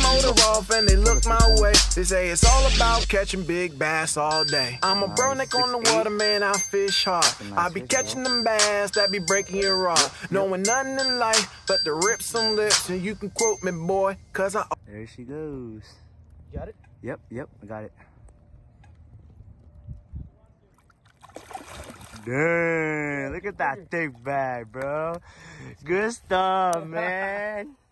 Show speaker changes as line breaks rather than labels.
motor off and they look my way. They say it's all about catching big bass all day. I'm a bro neck on the water, man, I fish hard. I be catching them bass that be breaking your rod. Knowing nothing in life but to rip some lips. And you can quote me, boy, cause I...
There she goes.
You got it?
Yep, I got it. Dang, look at that thick bag, bro. Good stuff, man.